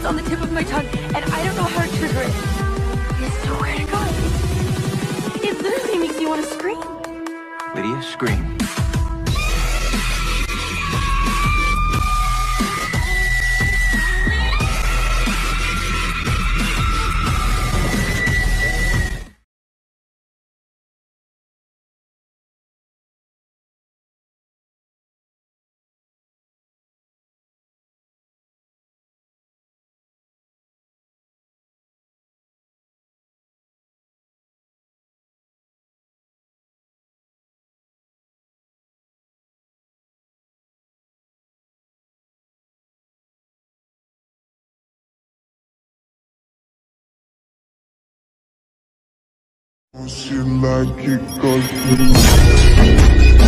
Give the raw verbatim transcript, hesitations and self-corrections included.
It's on the tip of my tongue, and I don't know how to trigger it. It's nowhere to go. It literally makes me want to scream. Lydia, scream. She like it 'cause